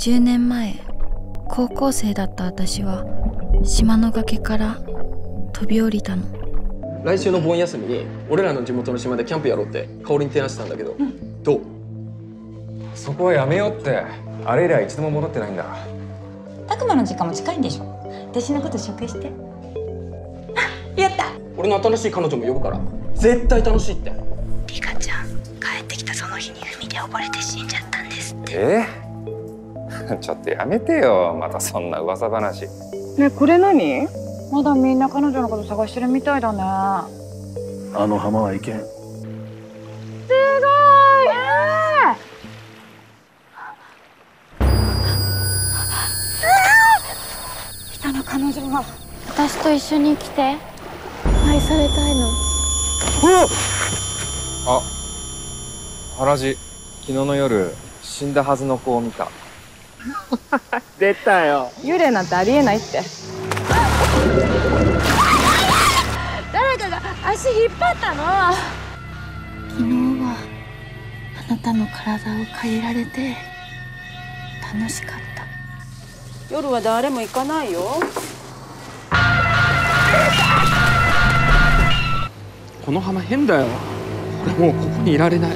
20年前、高校生だった私は島の崖から飛び降りたの。 来週の盆休みに俺らの地元の島でキャンプやろうって香織に提案したんだけど、どう？ そこはやめようって。あれ以来一度も戻ってないんだ。 拓磨の実家も近いんでしょ。私のこと紹介して。あ、やった。 俺の新しい彼女も呼ぶから絶対楽しいって。 リカちゃん、帰ってきたその日に海で溺れて死んじゃったんですって。 ちょっとやめてよ、またそんな噂話。 ね、これ何？まだみんな彼女のこと探してるみたいだね。 あの浜は行けん。 すごい。人の彼女が私と一緒に来て。愛されたいの。 あ、原地、昨日の夜死んだはずの子を見た。 出たよ。幽霊なんてありえないって。誰かが足引っ張ったの。 昨日はあなたの体を借りられて楽しかった。 夜は誰も行かないよ。 この浜変だよ。俺もうここにいられない。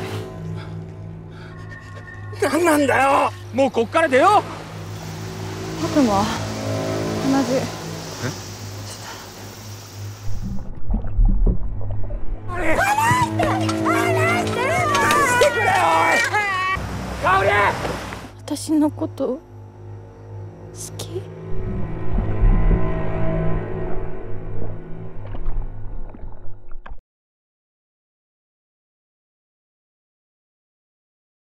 何なんだよ、もうこっから出よう。 僕も同じ。 私のこと